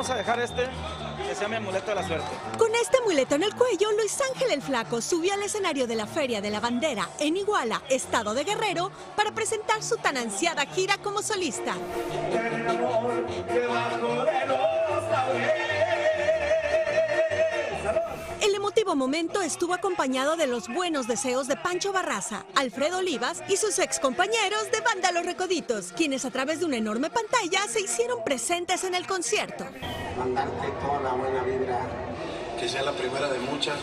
vamos a dejar que sea mi amuleto de la suerte. Con este amuleto en el cuello, Luis Ángel el Flaco subió al escenario de la Feria de la Bandera en Iguala, estado de Guerrero, para presentar su tan ansiada gira como solista. El emotivo momento estuvo acompañado de los buenos deseos de Pancho Barraza, Alfredo Olivas y sus excompañeros de Banda Los Recoditos, quienes a través de una enorme pantalla se hicieron presentes en el concierto. Mandarte toda la buena vibra. Que sea la primera de muchas.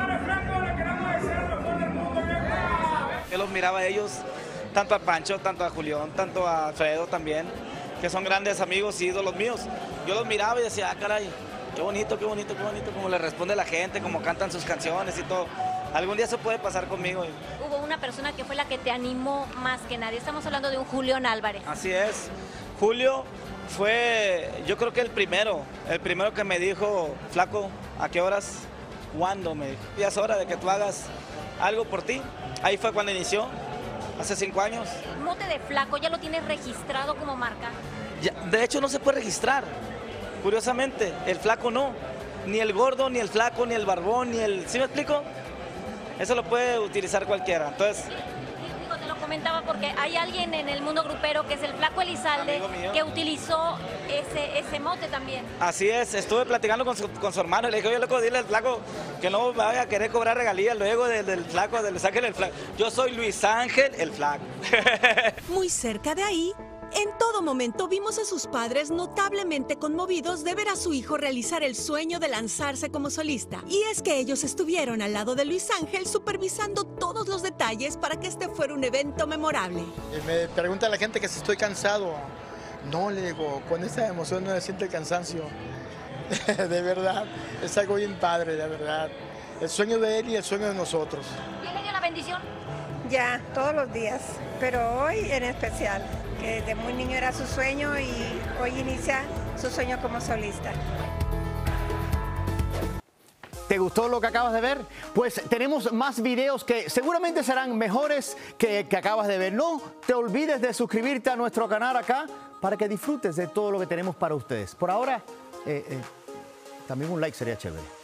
Yo los miraba a ellos, tanto a Pancho, tanto a Julián, tanto a Alfredo también, que son grandes amigos y ídolos míos. Yo los miraba y decía, ah, caray, qué bonito, qué bonito, qué bonito, como le responde la gente, como cantan sus canciones y todo. Algún día eso puede pasar conmigo. Hubo una persona que fue la que te animó más que nadie. Estamos hablando de un Julián Álvarez. Así es. Julio fue, yo creo que el primero que me dijo, flaco, ¿a qué horas? ¿Cuándo? Me dijo, ya es hora de que tú hagas algo por ti. Ahí fue cuando inició, hace 5 años. El mote de Flaco ya lo tienes registrado como marca. Ya, de hecho no se puede registrar. Curiosamente, el flaco no. Ni el gordo, ni el flaco, ni el barbón, ni el... ¿Sí me explico? Eso lo puede utilizar cualquiera. Entonces... Digo, te lo comentaba porque hay alguien en el mundo grupero que es el Flaco Elizalde que utilizó ese mote también. Así es, estuve platicando con su hermano y le dije, oye, loco, dile al flaco que no me vaya a querer cobrar regalías luego del flaco, de Luis Ángel el Flaco. Yo soy Luis Ángel el Flaco. Muy cerca de ahí, en todo momento vimos a sus padres notablemente conmovidos de ver a su hijo realizar el sueño de lanzarse como solista. Y es que ellos estuvieron al lado de Luis Ángel supervisando todos los detalles para que este fuera un evento memorable. Me pregunta la gente que si estoy cansado. No, le digo, con esa emoción no se siente el cansancio. De verdad, es algo bien padre, de verdad. El sueño de él y el sueño de nosotros. ¿Quién le dio la bendición? Ya, todos los días, pero hoy en especial, que desde muy niño era su sueño y hoy inicia su sueño como solista. ¿Te gustó lo que acabas de ver? Pues tenemos más videos que seguramente serán mejores que acabas de ver. No te olvides de suscribirte a nuestro canal acá para que disfrutes de todo lo que tenemos para ustedes. Por ahora, también un like sería chévere.